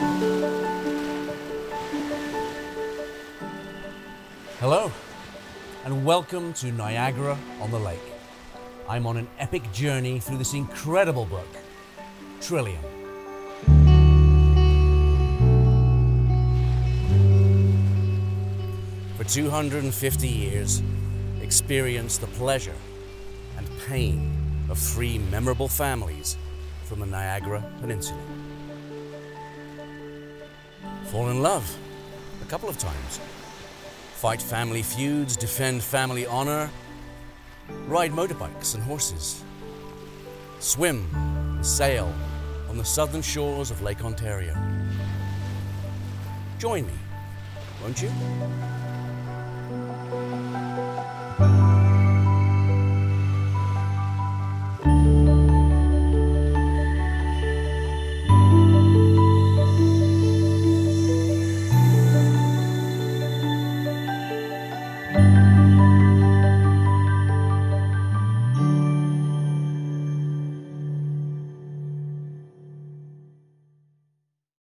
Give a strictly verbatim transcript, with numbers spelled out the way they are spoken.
Hello, and welcome to Niagara on the Lake. I'm on an epic journey through this incredible book, TRILLIUM. For two hundred fifty years, experience the pleasure and pain of three memorable families from the Niagara Peninsula. Fall in love a couple of times. Fight family feuds, defend family honor, ride motorbikes and horses, swim and sail on the southern shores of Lake Ontario. Join me, won't you?